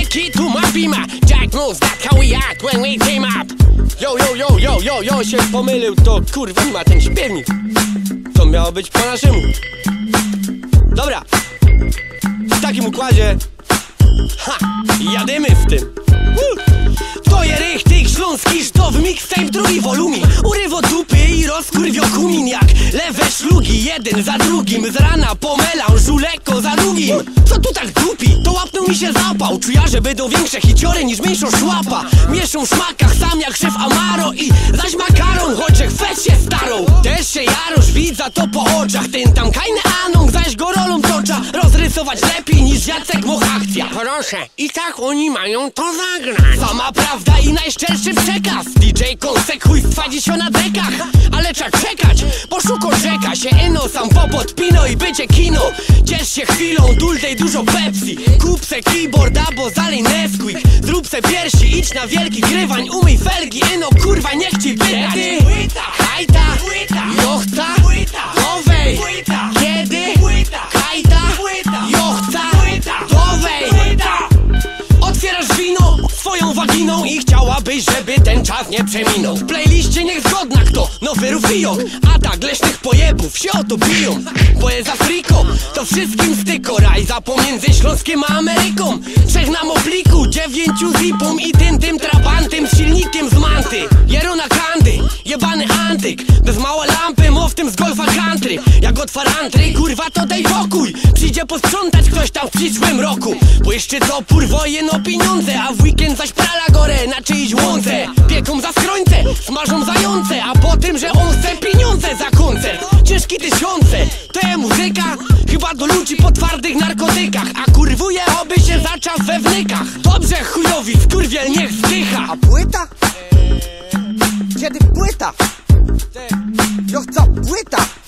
key to my beamer. Jack knows that's how we act when we team up. Yo, się pomylił, to kurwa nie ma ten śpiewnik. To miało być po naszemu. Dobra, w takim układzie jadymy w tym. To je richtig śląski sztowy mixtape drugi wolumi. Urywo dupy i rozkurwio kumin jak lewe szlugi, jeden za drugim. Z rana po melanżu lekko za drugim. Co tu tak dupi? To łapnął mi się zapał. Czuja, że będą większe hiciory niż mniejszą szłapa. Mieszą w szmakach sam jak szef Amaro i zaś makaron, choć chwet się starą. Też się jarosz, widza to po oczach. Ten tam kajny Anon zaś go rolą tocza. Rozrysować lepiej niż Jacek Moch akcja. Proszę, i tak oni mają to zagrać. Sama prawda i najszczerszy przekaz. DJ konsekwujstwa dziś na dekach. Ale trzeba czekać, bo szuko rzeka się eno sam popod pino i bycie kino. Ciesz się chwilą, dulcej dużo Pepsi. Kup se keyboard albo zalej Nesquik. Zrób se piersi, idź na wielki grywań. Umyj felgi, eno kurwa niech ci pytać. Hajta, jochca, dowej. Kiedy? Hajta, jochca, dowej. Otwierasz wino swoją waginą i chciałabyś, żeby ten czas nie przeminął. W playliście niech zgodna kto, nowy rufiok. A tak leśnych pojebów się o to biją. Bo jest Afriką, to wszystkim styko. Rajza pomiędzy Śląskiem a Ameryką. 3 na mopliku, 9 zipą i tym trabantem z silnikiem z manty. Jero na kandy, jebany antyk. Bez małe lampy, mów tym z golfa country. Jak otwarantry, kurwa to daj pokój. Przyjdzie posprzątać ktoś tam w przyszłym roku. Bo jeszcze topór wojen o pieniądze, a w weekend zaś prala gorę na czyjś łące. Pieką za skrońce, smażą zające, a potem, że on chce pieniądze za koncert. Ciężki tysiące, to jest muzyka? Chyba do ludzi po twardych narkotykach. A kurwuje oby się za czas we wnykach. Dobrze chujowi, skurwiel niech zdycha. A płyta? Kiedy płyta? Jo chcę płyta.